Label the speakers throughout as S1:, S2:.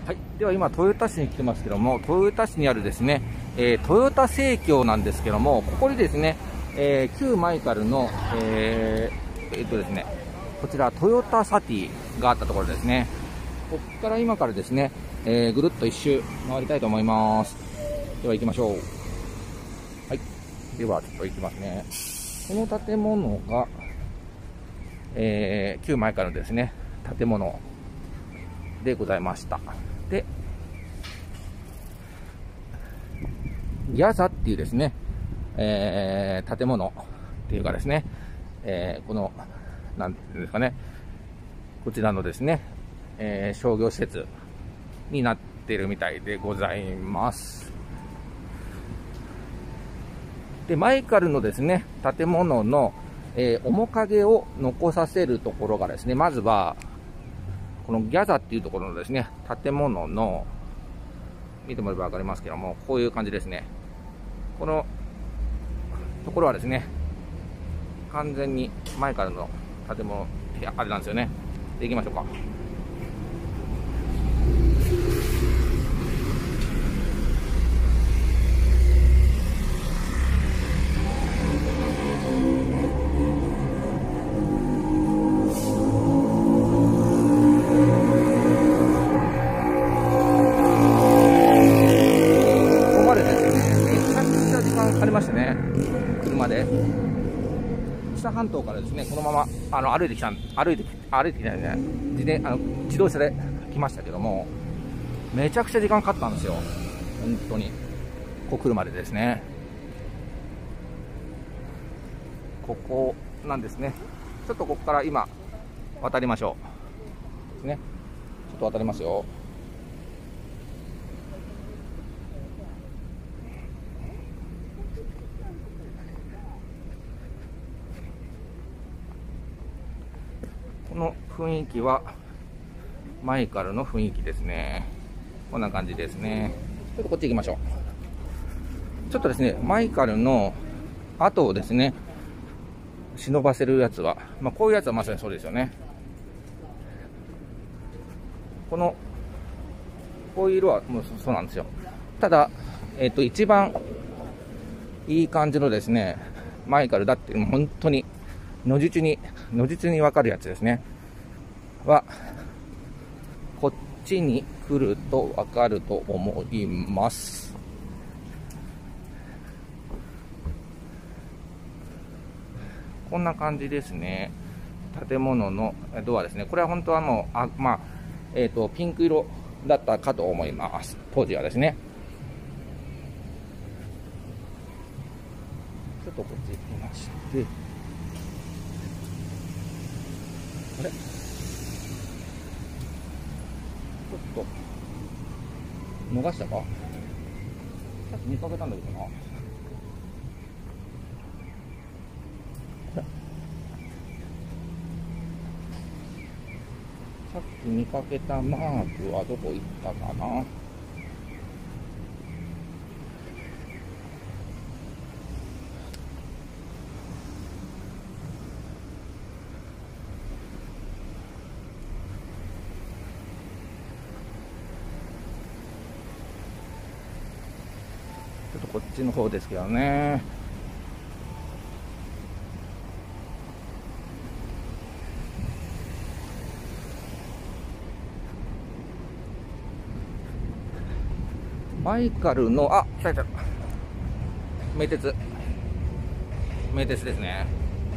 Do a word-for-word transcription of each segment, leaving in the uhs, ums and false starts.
S1: はい、では今、豊田市に来てますけども、豊田市にあるですね、えー、豊田生協なんですけども、ここにですね、えー、旧マイカルの、えー、えー、っとですね、こちら、トヨタサティがあったところですね。ここから今からですね、えー、ぐるっと一周回りたいと思います。では行きましょう。はい。では、ちょっと行きますね。この建物が、えー、旧マイカルのですね、建物でございました。で、ギャザっていうですね、えー、建物っていうかですね、えー、この、なんていうんですかね、こちらのですね、えー、商業施設になっているみたいでございます。で、マイカルのですね、建物の、えー、面影を残させるところがですね、まずは、このギャザっていうところのですね、建物の、見てもらえばわかりますけども、こういう感じですね。このところはですね、完全にマイカルの建物、あれなんですよね。で、行きましょうか。半島からですね、このままあの歩いてきた歩いて歩いてきたよね、自転あの自動車で来ましたけども、めちゃくちゃ時間かかったんですよ、本当に。ここ来るまでですね。ここなんですね。ちょっとここから今渡りましょうですね。ちょっと渡りますよ。この雰囲気はマイカルの雰囲気ですね。こんな感じですね。ちょっとこっち行きましょう。ちょっとですね、マイカルの後をですね、忍ばせるやつは、まあ、こういうやつはまさにそうですよね。このこういう色はもうそうなんですよ。ただ、えっと一番いい感じのですね、マイカルだっていうのも本当に如実に如実に分かるやつですね。はこっちに来ると分かると思います。こんな感じですね。建物のドアですね。これは本当はもうあまあえっとピンク色だったかと思います。当時はですね。ちょっとこっち行きまして。あれちょっと逃したか。さっき見かけたんだけどな。さっき見かけたマークはどこ行ったかな。ちょっとこっちの方ですけどね。マイカルの、あ、来た来た。名鉄。名鉄ですね。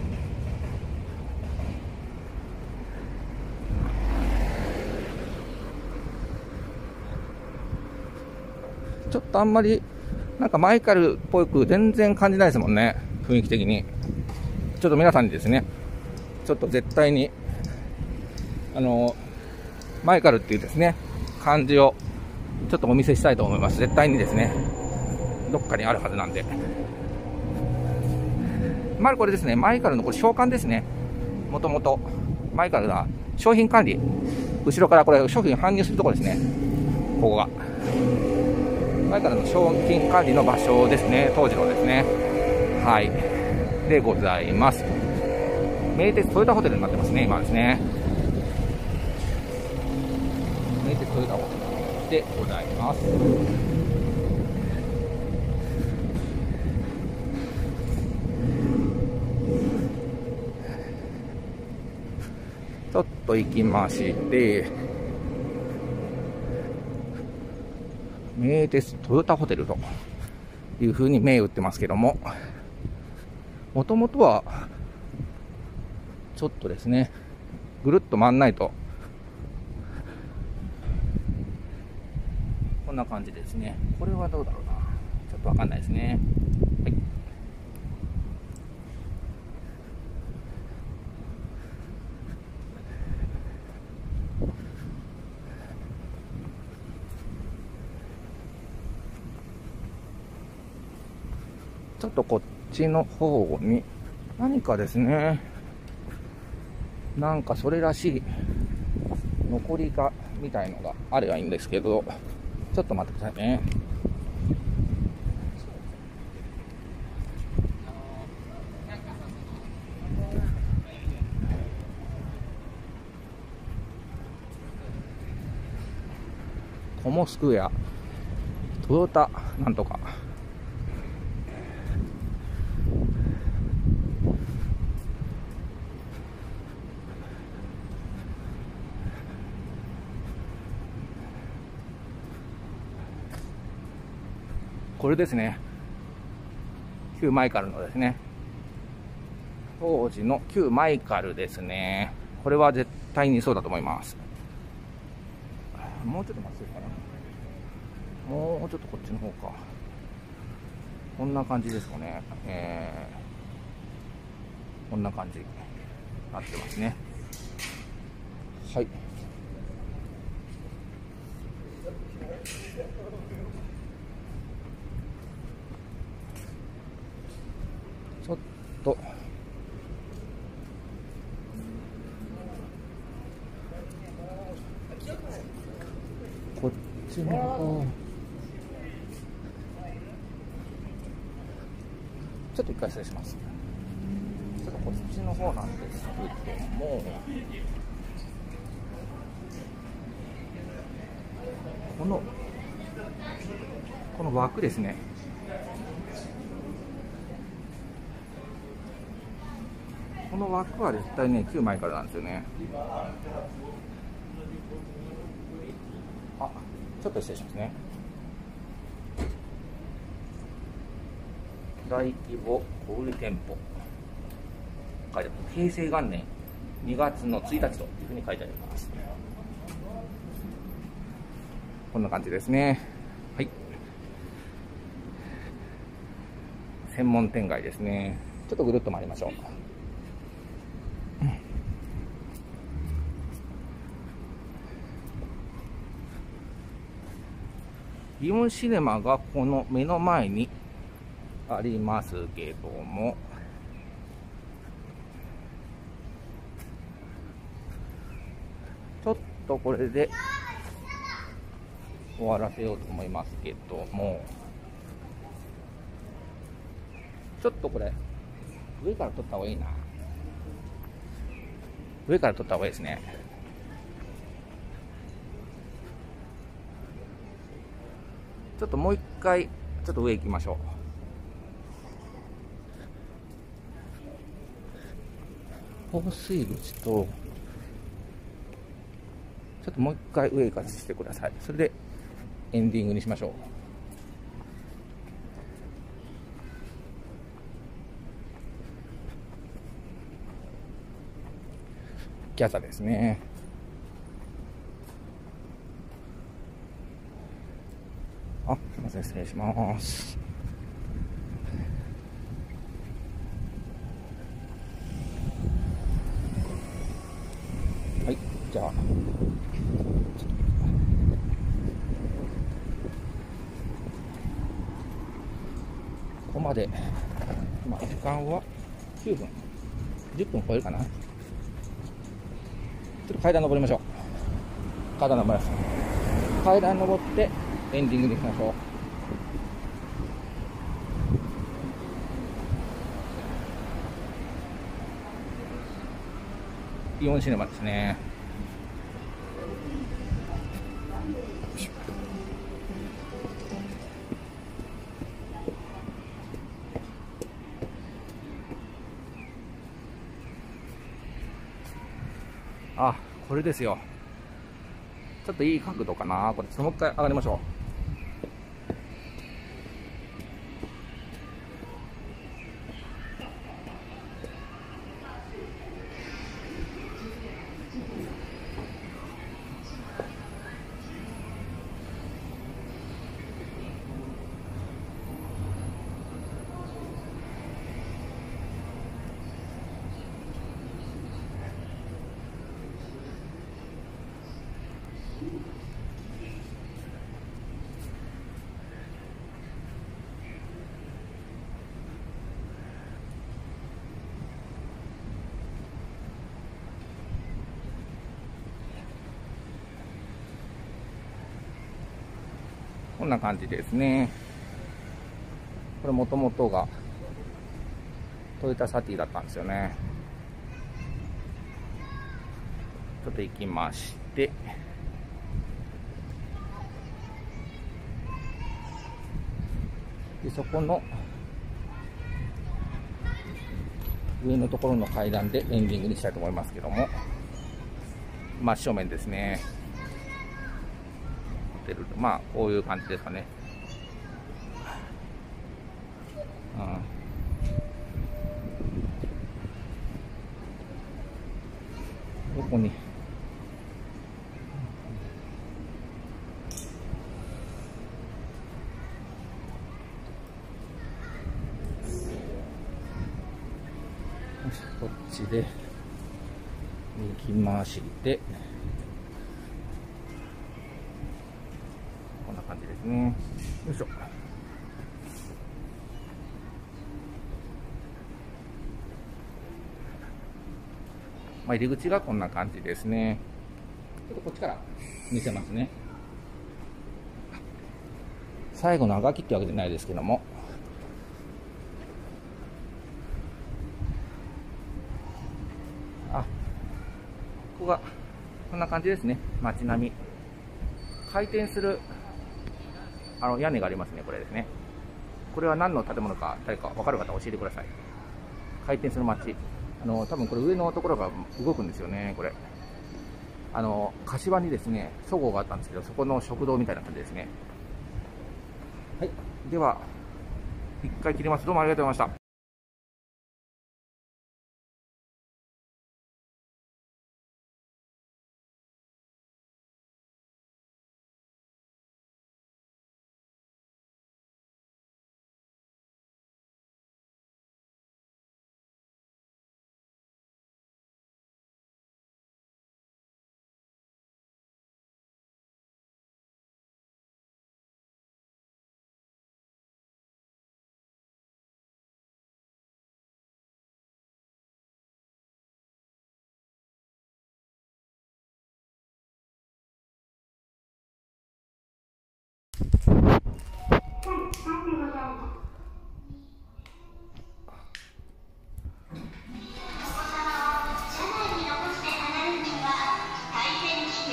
S1: ちょっとあんまり、なんかマイカルっぽく全然感じないですもんね。雰囲気的に。ちょっと皆さんにですね、ちょっと絶対に、あの、マイカルっていうですね、感じをちょっとお見せしたいと思います。絶対にですね、どっかにあるはずなんで。まずこれですね、マイカルのこれ商館ですね。もともと、マイカルが商品管理。後ろからこれ商品搬入するところですね。ここが。マイカルの商品管理の場所ですね。当時のですね。はい。でございます。名鉄トヨタホテルになってますね、今ですね。名鉄トヨタホテル。 でございます。ちょっと行きまして、名鉄トヨタホテルというふうに銘打ってますけども、もともとはちょっとですね、ぐるっと回んないとこんな感じですね。これはどうだろうな、ちょっとわかんないですね。はい、ちょっとこっちの方に何かですね、なんかそれらしい残りがみたいのがあればいいんですけど、ちょっと待ってくださいね。コモスクエアトヨタなんとか、これですね、旧マイカルのですね、当時の旧マイカルですね。これは絶対にそうだと思います。もうちょっとまっすぐかな、もうちょっとこっちの方か。こんな感じですかね。えー、こんな感じになってますね。はい、ちょっとこっちの方、ちょっと一回失礼します。ちょっとこっちの方なんですけども、このこの枠ですね、この枠は絶対ね旧マイカルなんですよね。あ、ちょっと失礼しますね。大規模小売店舗書いてある。平成元年にがつのついたちというふうに書いてあります。こんな感じですね。はい、専門店街ですね。ちょっとぐるっと回りましょう。イオンシネマがこの目の前にありますけども、ちょっとこれで終わらせようと思いますけども、ちょっとこれ上から撮った方がいいな。上から撮った方がいいですね。ちょっともう一回ちょっと上行きましょう。放水口とちょっともう一回上行かせてください。それでエンディングにしましょう。ギャザですね。あ、すみません、失礼します。はい、じゃあここまで、まあ、時間はきゅうふん、じゅっぷん超えるかな。ちょっと階段登りましょう。階段登ります。階段登ってエンディングにしましょう。イオンシネマですね。 あ、これですよ。ちょっといい角度かな。これ、ちょっともう一回上がりましょう。こんな感じですね。これもともとがトヨタサティだったんですよね。ちょっと行きまして、でそこの上のところの階段でエンディングにしたいと思いますけども、真正面ですね。まあこういう感じですかね。うん、どこにこっちで行きまして、こんな感じですね。よいしょ。まあ、入り口がこんな感じですね。ちょっとこっちから見せますね。最後のあがきってわけじゃないですけども、あ、ここがこんな感じですね。街並み。回転するあの屋根がありますね。これですね。これは何の建物か誰か分かる方教えてください。回転する街。あの多分これ上のところが動くんですよね。これあの柏にですね、そごうがあったんですけど、そこの食堂みたいな感じですね。はい、では一回切ります。どうもありがとうございました。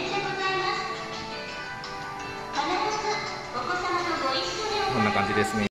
S1: こんな感じですね。